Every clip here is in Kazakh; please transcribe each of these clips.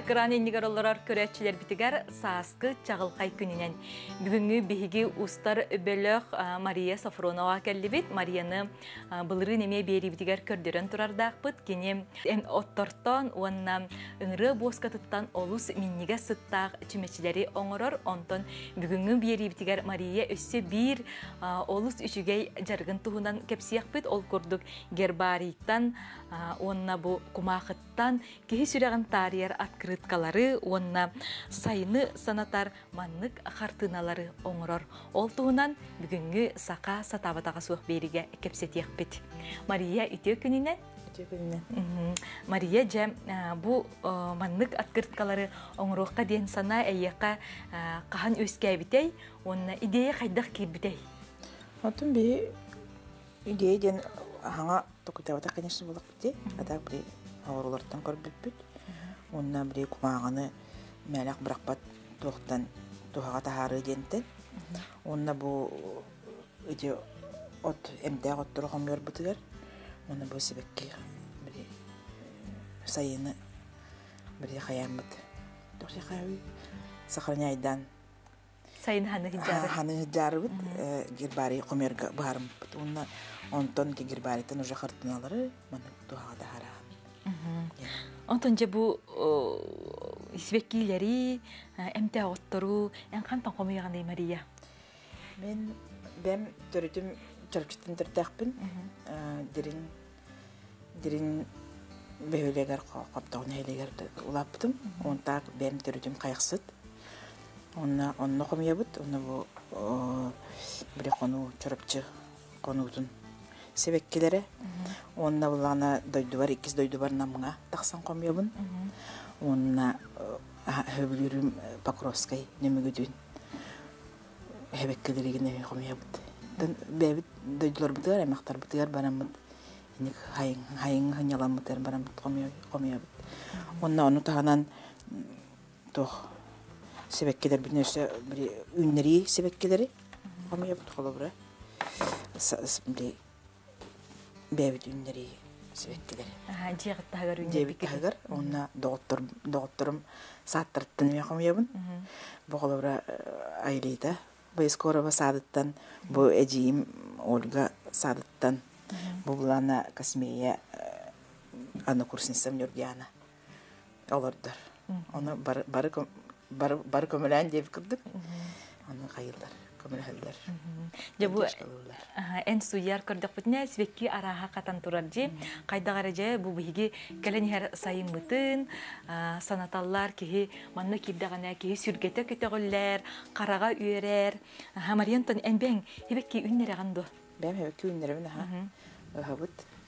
Акыраны нигероллар көрәтчилер битигер саскы чагылкай күнінен. Бүгінгі биһиги устар бөлөк Мария Сафронова келдибит. Марияны былыры неме бери битигер көрдөрөн турардакпыт. Кене оттортон уанна ыңры боскатыттан олус минниге сыттак чүмечилери оңорор. Онтон бүгүнгү бери битигер Мария өссө бир олус үчүгей жаргын туһунан кепсиякпыт. Ол курдук гербариттан уанна бу кумахыттан кихи сүрәгән тарияр открыткалары, уанна сайыны санатар маннык хартыналары оңорор. Ол туһунан бүгүнгү сака сатабатага суох бериге кепсетиякпыт. Мария үтө күнүнен Мария же бу маннык открыткалары оңорокка ден сана эйяка кахан өскәбитей, онна идея хайдак кирбитей. Отун би идея ден хаңа токутабата, конечно, булак бите. Атак бир авырулардан көрбүт. Онна бир кумаганы мәләк биракпат токтан тухага тахары дентен. Онна бу иде от эмдә оттурган көрбүтүгөр. Онна бу себекке бир сайыны бир хаямыт. Тохи хаяви сохраняйдан Сайын ханы жарыбыт гербарий комерга барым. Онна онтон гербаритен уже хартыналары мана тухага тахары. Онтон же бу исбеккилери эмте оттору энкан таңкомыйгандай Мария. Бем төрүтүм чарчыттын төртөкпүн. Дирин бөөлөгөр каптагын элегер улаптым. Онтак бем төрүтүм кайыксыт. Онно комуябыт. Онно бу бир кону чорапчы конутун себеккелери. Онна булана дойду бар, икиз дойду бар намга таксан комуябын. Онна хөбүлүрүм Покровской немегүдүн hebekkeleriğine komuyabıt. Bebit döydüler bıtıgar, emaktar bıtıgar baramıt. Inik hayın hınyalan bıtıgar baramıt komuyabıt. Onu tahanan toh sebekkeler bir neyse bir ünleri sebekkeleri komuyabıt kolu bura. Bebit ünleri sebekkeleri. Cihit tahagar ünleri. Cihit tahagar. Ona doğutturum saattırttın komuyabın. Bu kolu bura aileydi. Bu Skorova Sadıt'tan, bu Eciyim Olga Sadıt'tan, bu bulana Kasmiye ana kursinsem Nurgiyana olurdur. Onu barı kömülen diye kırdık. Onu kayırlar, kömülenler. Bu en suyar kırdık bütüne svekki araha katan turarcı. Kaydağarıcı bu bihigi gelen her sayın bütün sanatallar ki manna kirdağına ki sürgete kötüler, karaga üyerer. Mariyanton en ben hebekki ünlere gandı. Ben hebekki ünlere ben ha. Habut.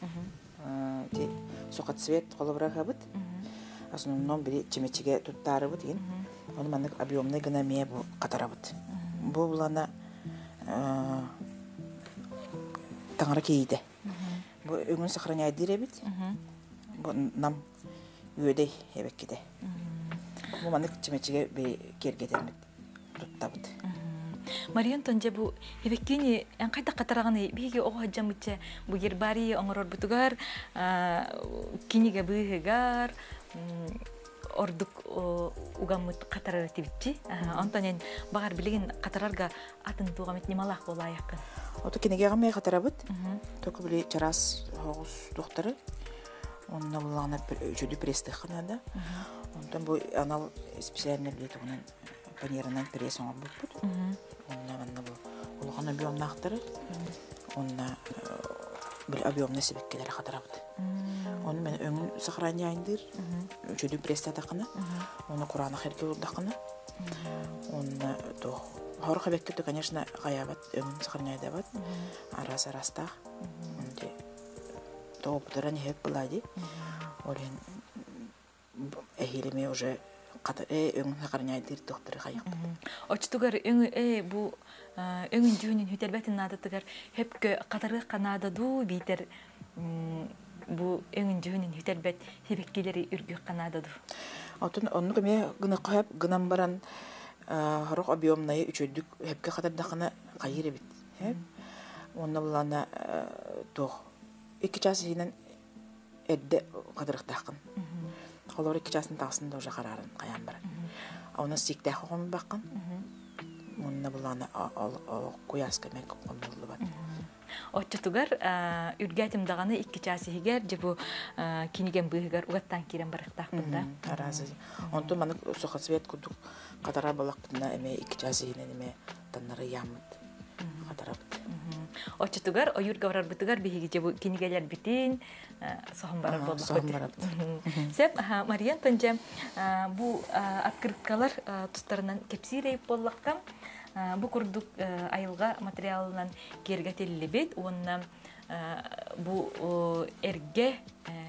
Sokat svet kolobra habut. Aslında biri çimeçige tuttarı bu deyin. Onu manlık abiyomna gınamaya bu katarabut. Bu bulana Tanrı kiydi. Bu öngün sahranya direbit. Bu nam üyede hebekki de. Bu manlık çimeçige bir kergetemit tuttabıt. Mariyan tonca bu hebekkini en kayda katarağını bigi o hacamıça bu gerbari onurur butugar kiniga bıhıgar orduk ugamut katarar tibitçi. Antanen bağır bilgin katararga atın tuğamit nimalak olayakın. Oto kinege gamaya katarabıt. Toku bile çaras hoğuz doktoru. Onunla bulağına öcüdü prestekhanada. Ondan bu anal spesialine bile toğunun paniyerinden presona buput. Onunla bu ulağına abiyomna aktarır. Onunla bir abiyomna sebekkelere katarabıt. Onu ben öngün sahranya indir. Öcüdü prestetakını. Onu Kur'an'a herke vurdakını. Onunla toğ. Horka bekliyordu, конечно, gayabat, öngün sahranya edebat. Arasa. Onde doğupturan hep bulaydı. Olen ehilime уже öngün sahranya edir doktoru gayak. Oçtugar bu öngün düğünün hütelbetin adıtıgar hep katarı kanada du biter bu öngün düğünün hütelbet hebekkileri ürgü kanada du. Onu kime gına kayıp gınam baran harok abiyomnayı üçüdük hepke kadar dakına kayırı bit. Hep onunla bulana doğ. İki çası yine edde kadarık dakın. холор 2 часын тасында уже карарын каян бар. Аны сикте хогом баккан. Мунна буланы куяска мек болду бар. Отчутугар үргәтим даганы 2 час егер жебу кинеген быгар угаттан кирен барыктакында. Аразы. Онто маны сухо свет кудук катара балакпына эме 2 час егенен эме таннары ямыт. Катарап. Отчутугар оюрга барар бутугар биги жебу кинегелер битин сохом барар болду. Сохом барат. Сеп Мариан тонжа бу открыткалар тустарынан кепсирей боллаккам бу курдук айылга материалынан кергетеллебет, онна бу эрге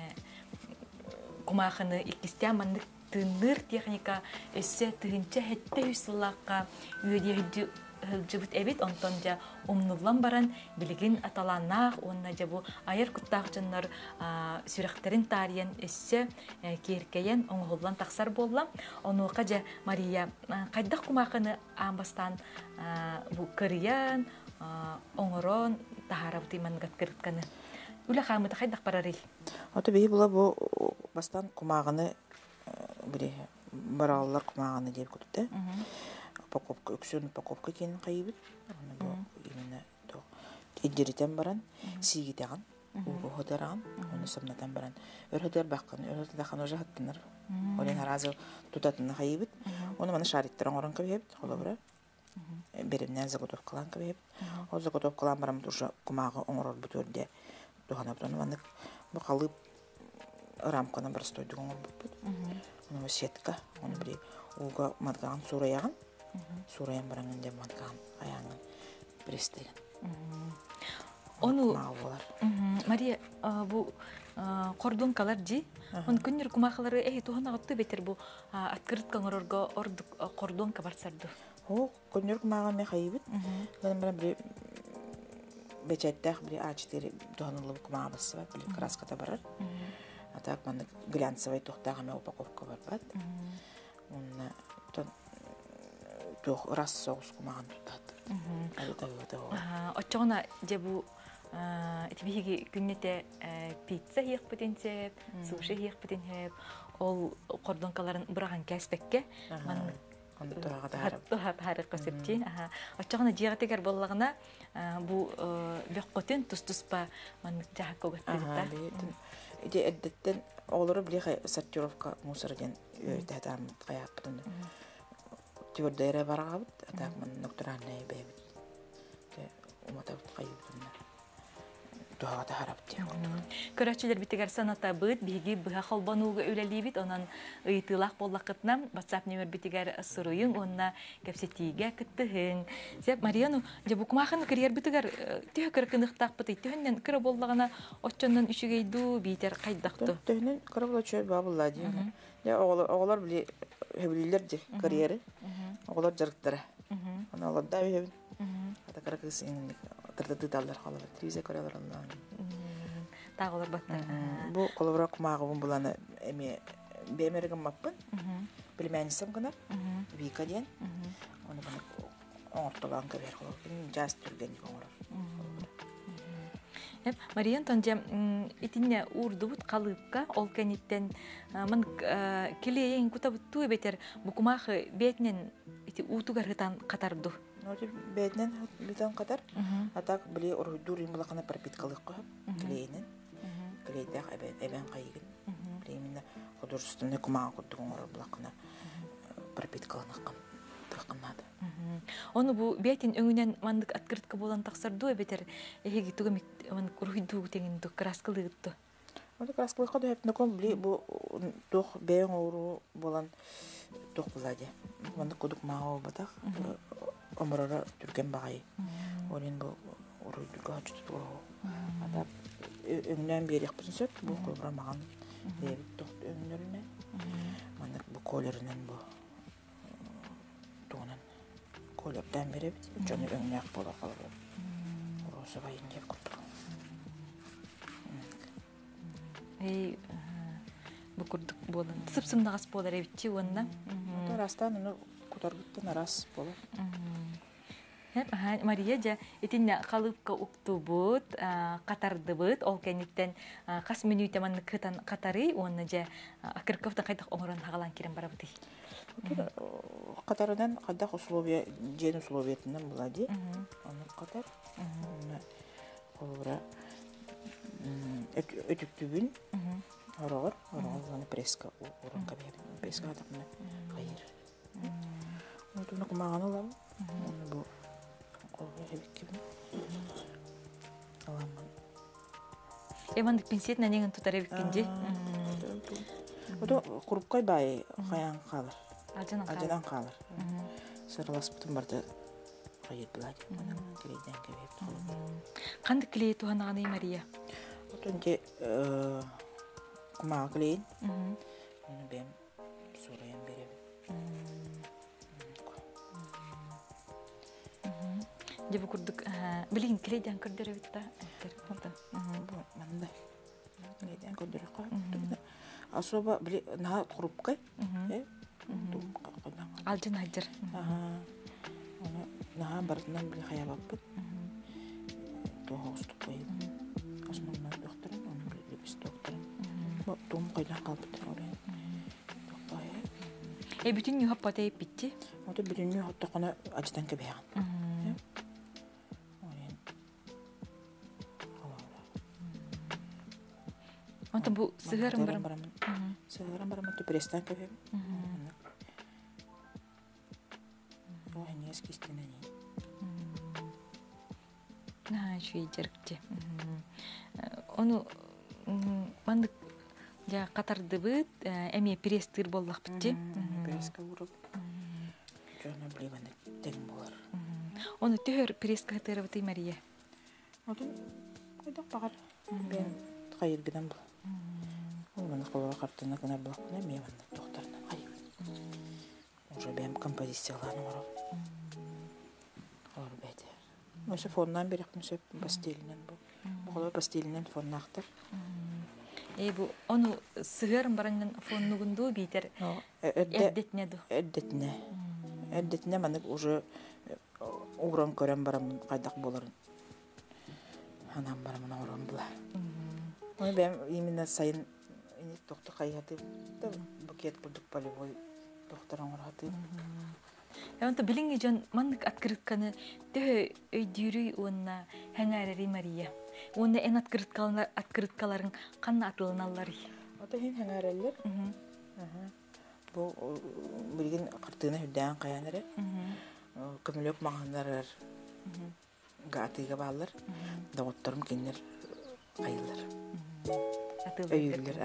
кумаханы икистяманнык тыныр техника эссе тыгынча хетте үсыллакка үйдеги жыбыт эбит, онтонжа умнуллан баран билигин аталаннах, онна жабу айыр куттагчыннар сүректерин тариян эссе киркеен оңголлан таксар боллам. Онука жа Мария кайдак кумакыны амбастан бу кырыян оңорон тахарабыты мангат кырытканы. Үле хамыта кайдак барарый? Ото бии була бу бастан кумагыны бири бараллар кумагыны деп күтүптө. Покупка, өксүн покупка кенин кайбыт. Аны бу именно то эддеритен баран, сигитеган, угу ходаран, аны сомнатан баран. Өрөдөр баккан, өрөдөрдөн уже хаттынар. Олен аразы тутатын кайбыт. Аны мана шариттер оңорон кебеп, холобра. Беремнен заготовкалан кебеп. О заготовкалан барам уже кумагы оңорор бүтөрдө. Туханаптан мана бу калып рамканы бір стойдың оңыр бұппыд. Оны сетка, оны бір уға матқаған сураяған. Сураян бараңын деп матқаған аяңын бірестеген. Onu Maria bu kordon kalar ji on kunyer kumakları tuhana attı beter bu atkırt kangarorga orduk kordon kabar sardı. O kunyer kumağı me kayıbıt. Ben bir beçettek bir ağaçları tuhanılı kumağı bası var. Bir kraskata barar. Atak ben glansavay tuhtağı me upakovka var bat. Onunla tuh ras soğuz kumağın tutat. Açığına je bu etibihigi günnete pizza yiyip potense, sushi yiyip potense, ol kordonkaların bırakan kesbekke. Harika sepçin. Açığına ciğer teker bollağına bu bekkotin tustuspa manık cahak kogatırıkta. İde eddetten olur bile sortirovka musargen öğütedem kayaptın. Tüverdere varağıbıt, atak man noktaranaya bebit. Umatabıt kayıbıtınlar. Doğada harap diye. Körәчеләр битегәр саната бит, биги быга халбануга өлелибит, онан ыйтылак боллакытнам, WhatsApp номер битегәр сырыйың, онна кепсетиге киттеһең. Сеп Марияну, жабукмахын кирер битегәр тиһ киркындыктак бит, тиһнен кире боллагына оччоннан үшүгейду битер кайдакты. Тиһнен кире болчу бабылла ди. Я оглар били хебилер ди карьеры. Оглар жарыктары. Ана оглар да хебин. Ата каракысын тырды даллар калып, телевизия көрөлөр аллар. Тағылар баттар. Бу колобра кумагыбын буланы эме бемерген маппын. Билмәнисем гына. Вика ден. Аны бана ортоган кебер колобын жас түрген коңор. Мариян тонжа итинне урдубут калыпка ол кенеттен мен келеен кутабыттуу бетер букумахы бетнен ити утугарытан катарду. Ночи бетнен битан катар. Атак били ордур имлакана пропиткалык коп. Келеенен. Келеедах эбен кайгын. Билиминде художественный кумага куттугуңор булакына пропиткаланыккан. Тыкканады. Оны бу бетин өңүнен мандык открытка болан таксарду бетер эги тугамик мен куруйду тегинду краскылыгытты. Аны краскылыкка да хепне ком били бу тох бең ору болан тох булади. Мандык кудук мага батак. Омрора түрген багай. Олен бу оройдуга чуту. Ада өңнен берек бисеп бу программаган деп тох өңнөрүнө. Мандык бу колеринен бу тонан колерден берип, жана өңнөк боло калып. Роса байын деп курдук. Бу курдук болон. Сыпсымнагас болар эбитчи онна. Тарастан уну кутаргыттан арас болот. Хеп, Мария жа итинне калыпка уктубут, катардыбыт, ол кенниттен кас минуйта манны кытан катары, онны жа акырковта кайдак оңорон хагалан кирен барабыты. Катарынан кайдак условия, жен условиятынан булади. Оны катар. Оны колура өтүктүбүн. Орогор гана преска уран кабер. Преска атакны кайыр. Оны кумаганы лам. Оны бу Эмандык пенсиет нанеген тутары биткенже. Ото курупкай бай каян калыр. Ажанан калыр. Сырлас бутун барды кайыт булат. Анан келейден кебеп. Кандык клей туханаганы Мария? Отонде кумага клейин. Мени бем сураян берем. Жабы курдук билин клейден көрдөрө битта. Манда. Клейден көрдөрө кой. Особо били на курупкай. Алжын ажыр. Оны на бардынан били хаябаппыт. Тоғыстық қойып. Основной докторым, оны били бис докторым. Том қойдан қалпыт орайын. Бүтін нүй хаппата еп бітті? Ода бүтін нүй хапта қона ажыдан кебеған. Онтан бұл сығырын барам? Сығырын барам, ота престан кебем. Оғанес кестен әне. Шуй жерікте. Оны мандық қатарды бұд, әме престыр боллақ бітті? Преска ұрып. Жона білегені тең болар. Оны төхір преска ғытыры бұты, Мария? Одан қойдақ бағар. Бен қайыргідан бұл. Оны қолыра қартына күнә бұлақ күнә мейманны тоқтарынан қайыр. Уже бәм композицияланы ұрып. Олар бәді. Өсі фоннан берек мүсіп пастелінен бұл. Бұқылы пастелінен фонна ақтыр. Бұл оны сығырын бараннан фоннуғынду бейтер әрдетіне ду? Әрдетіне. Әрдетіне мәнік уже ұғыран көрен барамын қайдақ боларын. Анам барамын ұғыран бұла. Оны бәм именно сайын тоқты қайғаты букет бұлдық полевой тоқтаран ұраты. Онта біліңі жон маңдық аткырытканы төхі өйдүйрүй онына хәңәрері Мария. Онда ән аткырыткаларын қанна атылыналары? Ота хен хәңәрелер. Бұл білген қыртығына хүддән қаяныры. Көмілік мағандарыр. Ғатыға балыр. Дағыттарым кенлер қайылыр. Өйілер,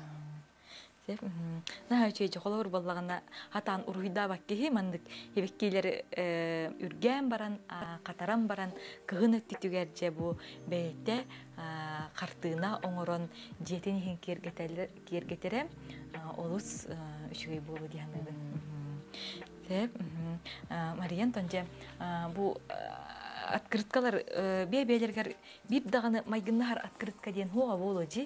Наһа чөйчө холор боллагана хатан уруйда бакки мандык хебеккейлер үргән баран, катаран баран кыгын өттүгәрҗе бу бәйте картына оңорон жетен хин кергетере олус үчүгөй болу дигәндән. Деп Мариан тонҗа бу открыткалар бебелергә бип даганы майгыннар открытка дигән хуга болу җи.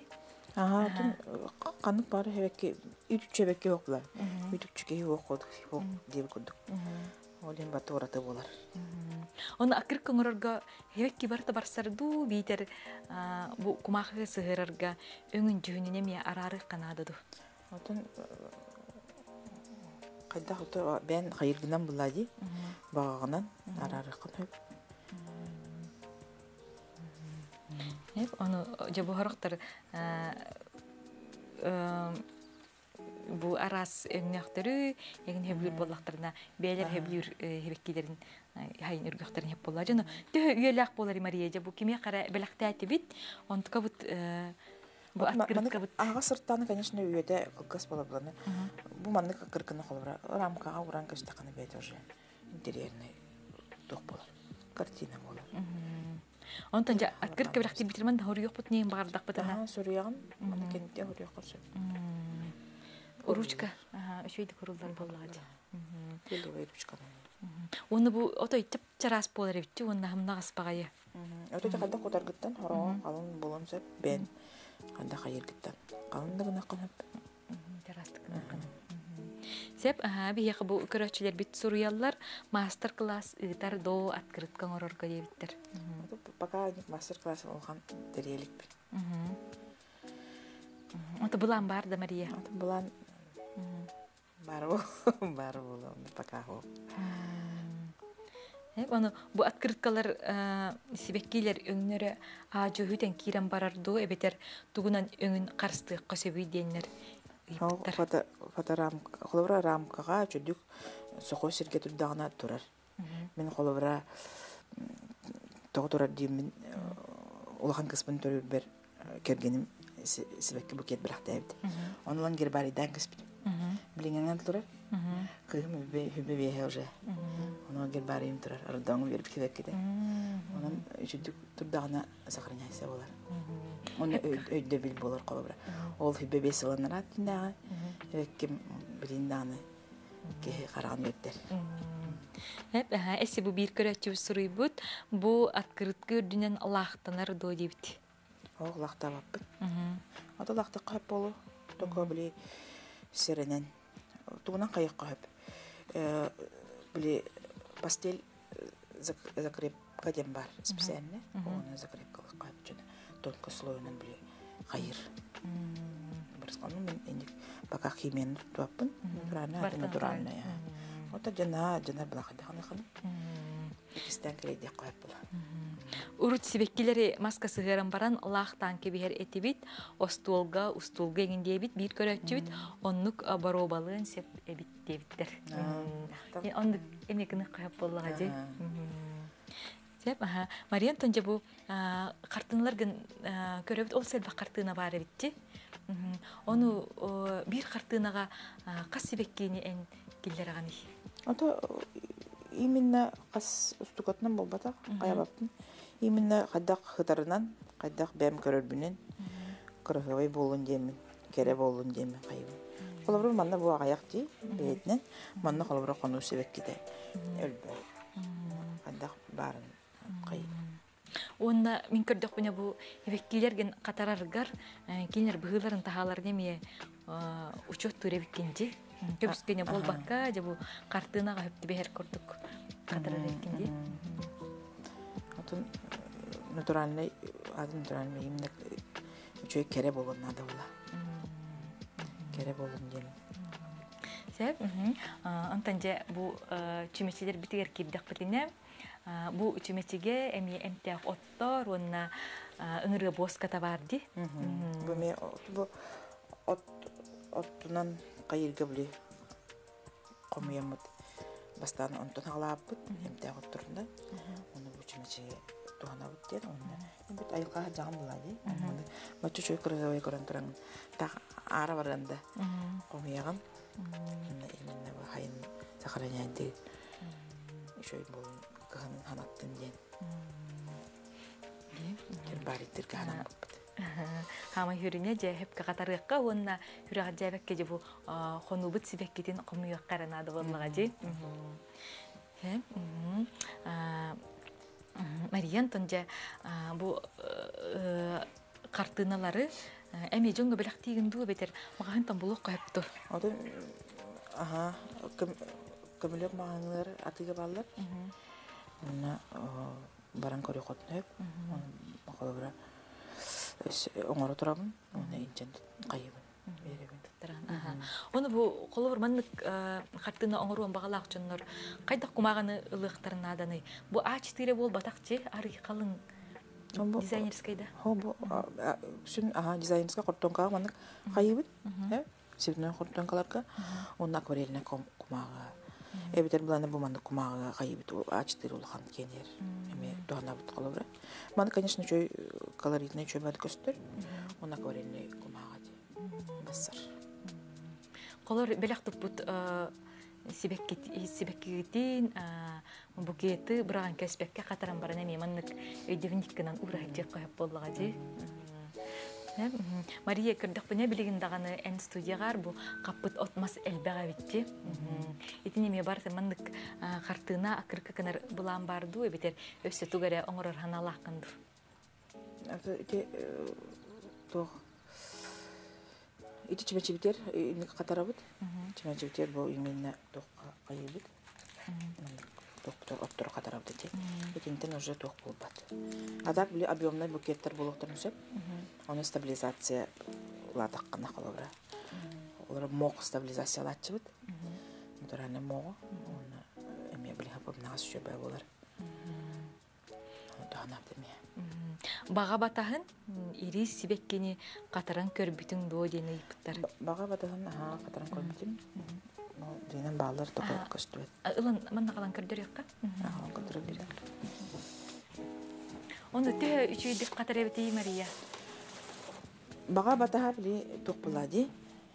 Қанып бары хебекке үтүчебекке оқлар. Үтүчүке оқодук, оқ деп көрдүк. Олен баты ораты болар. Оны акыр көңөрөргө хебекке барта барсарду битер бу кумахы сыгырырга өңүн жүүнүнө ме арары канадыду. Отон кайда хото бен хайыргынан булади. Багынан арары канып. Onu jabı horaqtar bu aras öňäkteri ýa-ni hebür bollaqtaryna beýler hebür hebekkilerin haýyn ürgäkterin hep bollar. Jana töhü üýelek bolar Maria bu kime qara belaqtaty bit. Ontka bu открытка бит. Ага сырттаны, конечно, üýede кылгас бола буланы. Бу маннык кыркыны холбара. Рамкага уран көстәкне бет уже. Интерьерный тох болар. Картина болар. Онтан жа открытка биракти битермен хорюк бут нем бардак бутана. Сурыягын, аны кенте хорюк кылсы. Ручка, өшөйдү курулдар боллажы. Келе ручка. Оны бу отой чарас болар битти, онда хамнагас багайы. Өтө жакында котаргыттан хороо калын боломсап бен анда кайыр гыттан. Калындыгына канып. Терастыкына канып. Сеп, бие бу көрөчүлөр бит суруяллар мастер-класс ытар до открыткан орорго дебиттер. Пока мастер-класс олган дерелик. Ото булан бар да, Мария. Ото булан бар болу пока хо. Оны бу открыткалар сибеккилер өңнөрө ажыһүтен кирен барарду эбетер тугунан өңүн карстыкка сөбүй деннер. Фоторамка, холовра рамкага чөдүк сохой сирге турдагына турар. Мен холовра тоготурар диймин улахан кыспын төрүр бер кергеним сибекке букет бирактайбыт. Онлан гербари дангыспыт. Билингенен турар. Кыгым хүбе бие уже. Оны гербари им турар. Ардан берип кебеккеде. Онан чөдүк турдагына сохраняйся болар. Оны өйдө бил болар колобра. Ол хүбе бесиланар аттинага. Ким билинданы ке караган өттер. Эссе бу бир көрөчү суруйбут, бу открытка үрдүнөн лахтанар до дебит. Ол лахта баппыт. Ата лахта кап болу. Токо били серенен. Тугунан кайык кап. Били пастель закрепка дем бар специально. Оны закрепка кап жана тонко слоюнан били кайыр. Барскану мен эндик пока химияны туаппын. Натуральная. Ота жана блахадаганы хан. Экистен крейде кап була. Урут сибеккилери маска сыгыран баран лахтан кебихер этибит, устулга эңиндебит, бир көрөчүбит, оннук баробалын сеп эбит дебиттер. Оннук эмекини кап боллага же. Сеп, Мариан тонжа бу картыналаргын көрөбүт, ол селба картына бар эбитти. Ону бир картынага кас сибеккини эн киллер аганы. Ото именно кас устукотнан болбата, каябаптын. Именно кадак хытарынан, кадак бәм көрөрбүнен, кыргыбай болун демин, кере болун демин кайбы. Колобру манна бу аяк ди, бетнен, манна колобру кону себеккиде. Өлбөй. Кадак барын кайбы. Онна мин көрдөк буна бу эбеккилерген катараргар, кинер быгыларын тахалар неме учет туребиккенди. Көбүскене болбакка, же бу картынага хөптү бехер көрдүк. Катарар эккенди. Отун натуральный, именно чөй кере болон надо була. Кере болон дем. Сеп, антанже бу чүмечилер битигер кирдек битине. Бу чүмечиге эми эмтек оттор, онна ыңыры боска табарди. Бу ме оттунан кайырга били комуямыт. Бастан онтон халааппыт, эмтек отторунда. Оны бу чүмечиге туганабыт ден, онна бит айылга жаган булади. Бачу чөй кыргыбай көрөн туран так ара барганда комуяган. Именно бу хайын сохраняйды. Чөй болун кыгынын ханаттын ден. Кербариттер кыгынан болбыт. Хама хүрүнө же хеп катарыкка онна хүрага жабекке же бу хонубут сибеккитин комуяк каранады боллага же. Мариан тонжа бу картыналары эми жонго белек тийгиндүү бетер маган там булук кайыптыр. Ото көмөлөк маганлар атыга баллар. Онна баран көрө котнөп, колобра оңоро турабын, оны инчен кайыбын. Оны бу колобр маннык картына оңоруан багалак жоннор кайдак кумаганы ылыктарынаданы. Бу А4 болбатакчы, ары калың дизайнерскайда. Бу шун дизайнерска кортонка маннык кайыбын. Сибнен кортонкаларга онна акварельне кумага. Эбитер буланы бу маннык кумага кайыбыт А4 улхан кенер. Эме доанабыт колобра. Маны, конечно, чөй колоритный чөй бат көстөр. Он акварельный кумага де. Бассар. Колор белек тупут сибеккитин букеты браган кеспекке катаран баран эми маннык өйдөвүнүккенан урайтып коюп боллага же. Мария көрдөх біне білігін дағаны ән студияғар бұл қаппыт отмас әлбәға бітті. Етін еме бар сәмандық қартына ақырқы кінар бұлан барды өбетер өсі тұғары оңырыр ханалақ қынды. ити чимечибитер ник катарабыт. Чимечибитер бу именно токка кайыбыт. Доктор оттор катарабыт эти. Этинтен уже ток болбат. А так били объемный букеттер болуктар нүсеп. Оны стабилизация латаккана калабра. Олар мок стабилизация латчыбыт. Дураны мого. Оны эме били хапымнагас шөбө болар. Дана деме. Бага батаһын ирис сибеккени катаран көрбүтүң доо дени ыйыптар. Бага батаһын катаран көрбүтүм. Ну, динен балдар токо көстүбөт. Ылын манна калан көрдөр якка. Көрдөр. Оны тө үчүйдүк катарабыты Мария. Бага батаһа били ток булади.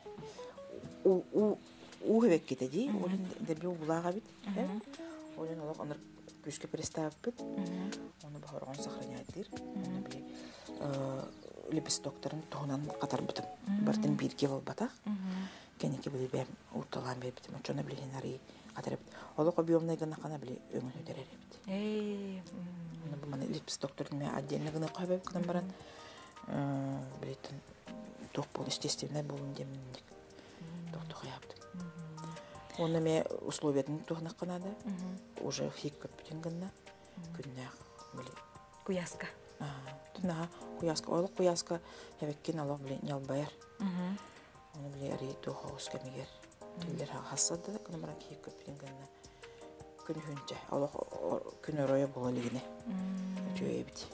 У хевеккете ди, олен деби булага бит. Олен олок аныр күскө представ бит. Оны бахоргон сохраняйдыр. Оны били лепис докторын тоғынан қатар бітім. Бартын бирге бол батақ. Кенеке білі бәм ұлталан бер бітім. Чона білі нари қатар бітім. Олық объемный гына қана білі өңін өдерер бітім. Оны бұл маны лепис докторын мен отдельно гына қой бәп кінім баран. Білетін тоқ бол, естественный болын деміндік. Тоқты қояптым. Оны мен условиятын тоғына қанады. Уже хик көп бітін гына. Күннәқ білі. Куяска. Тунага куяска, ойлық куяска хевеккен алақ біле нялбайар. Оны біле әрей тоға өскемегер. Тілдер хасады, күні мұран кейіп көппен күніне. Күн хүнче, олық күн өройы болалығыне. Жөйе біті.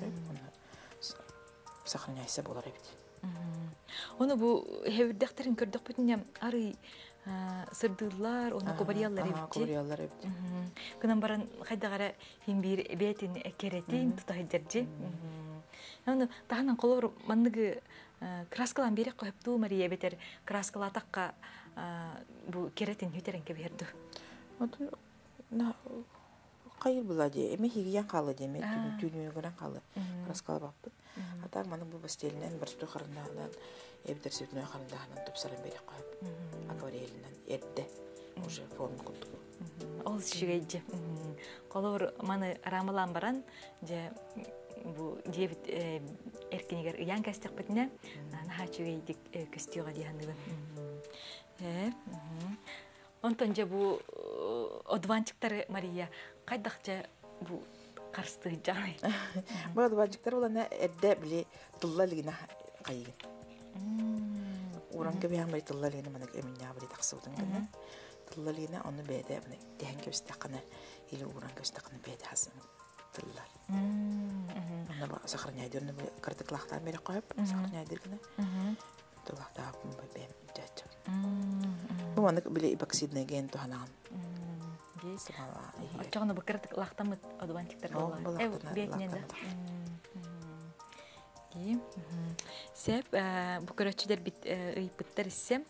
Сақырняйса болар біті. Оны бұл хевірдіқтерін көрдік бүтінем арый сырдылар, оны кобариялар ебітті. Кобариялар ебітті. Күнен баран қайдағара химбир бәтін керетін тұтағыдерді. Оны тағынан қолыр маңнығы краскалан берек қойыпту Мария бетер краскала таққа керетін хүтерін кеберді. Қайыр бұлады, әме хигиян қалы деме, түйінуі көрін қалы краскала бақпыд. Атақ маңның бұл бастелінен бір стой қарындағынан, әбітер сетінуі қарындағынан тұпсаран берек қойып. Акварелінен әдді. Уже форм құттығы. Ол шүгейді. Қолыр маны рамылан баран, дебіт әркенегер ұян кәстік бітіне, наға шүгейдік көстіуға дейхандығын. Онтон же бұл одванчықтары, Мария, қайдақ же бұл қарсты жағай? Бұл одванчықтар олана әдді біле тұллалығына қайығын. Уранга биян бari тыллалыгына манак эминня бari тақсылдың гына. Тыллалыгына оны бәді әбіні дәхен көстіқаны или уранга көстіқаны бәді хасыны тыллар. Оны ба сақырняйды, оны бұл кірдіклақтан бері қойып, сақырняйды гына. Тыллақта апын бай бәм жәтчім. Бұл манак біле эпоксидный ген туғанаған. Очағыны бұл кірдіклақтан мұт одвантиктар болар. Сәп, бұл көрәтшілер ұйыпыттар іссем,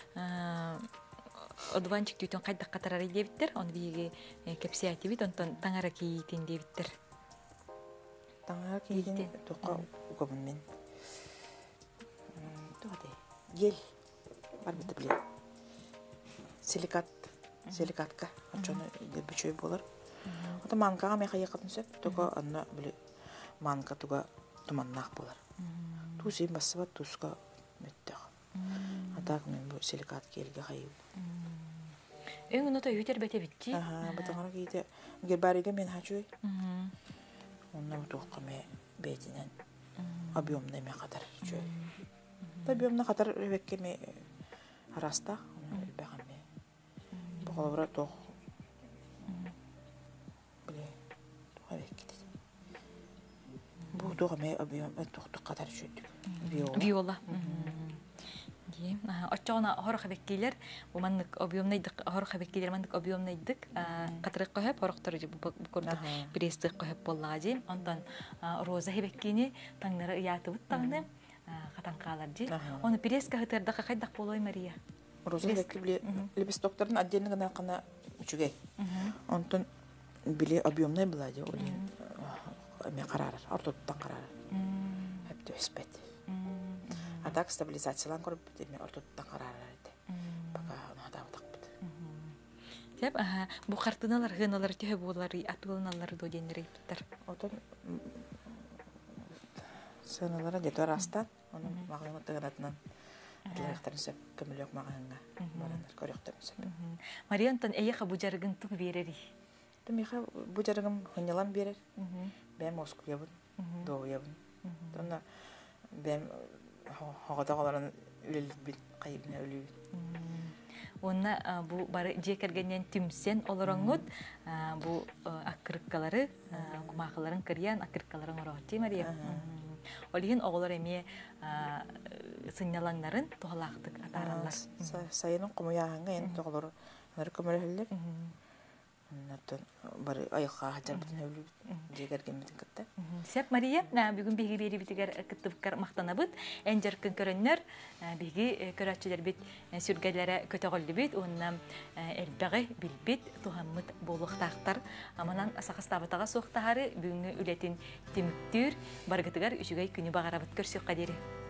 одванчик түйтін қайдақ қатарары дебіттер, оны бейге кәпсі әті бейт, онтан таңара кейтен дебіттер. Таңара кейтен тұққа ұқабын мен. Тұғады, ел бар біті біле. Силикатка, отчоны бүчөй болар. Ота манкаға мен қайықатын сөп, тұға анна біле манка тұға туманнақ болар. Тусим бассыбат туска мөттөг. Атак мен бу силикат келге хайып. Өңүн ота үтер бете битти. Батаңара кейде гербариге мен хачуй. Онна туққа ме бетинен объемный ме кадар чөй. Объемный кадар ребекке ме раста, бегам ме. Бу колбра тоқ. Биле, туарек. Бу тоғаме объем тоқты қатар жөйдік. Виола. Очағына хорық әбеккейлер, бұл маңдық объемнайдық, хорық әбеккейлер маңдық объемнайдық, қатырық қойып, хорықтары бұл көрдік бірестік қойып боллаға дейм. Ондан роза әбеккейіне таңнары ұяты бұд таңды қатан қалар дейм. Оны бірестік қытырдаққа қайдақ болуай, Мария? Роза әбекке біле лепес докторын отдельно ғана қана үшігей. Онтан біле объемнай бұла де, олен мен қарарыр, ортоттан қарарыр. Әпті өспет. Атак стабилизациялан көріп біті, мен ортоттан қарарыр әді. Бақа ұнада ұдақ біті. Сәп, бұл қартыналар, ғыналар, түйе болары, атылыналары дойденері ептір. Отын сыналары деді растан, оның мағлуматы ғанатынан Тилектарын сөп көмөлөк магаңга. Баранар көрөктөн сөп. Мария онтон эйеха бу жарыгын тук берери. Тумиха бу жарыгым хынялам берер. Бем Москвабын, доуябын. Тонна бем хагадаларын үлелбит, кайыбына үлүбит. Онна бу бары жекергеннен түмсен олороңут бу аккырыккалары, кумакыларын кырыян аккырыккаларын орогти Мария. Олиһин оголор эме сыннялаңнарын тухалаактык атаралар. Сайының кумуяһыңа ен тоголор көмөлөһөллөр. Нартан бары айга хажарбытын өлүп жегерген битин кытта. Сеп Мария, бүгүн биги бери битигер кыттыбыккар мактанабыт. Энжер күн көрөннөр биги көрөчүлөр бит сүргелере көтөгөлдү бит. Оннан элбеге билбит тухаммыт болуктактар. Аманан асакастабытага соктары бүгүнгү үлетин тимиктүр баргытыгар үчүгөй күнү багарабыт көрсөк кадери.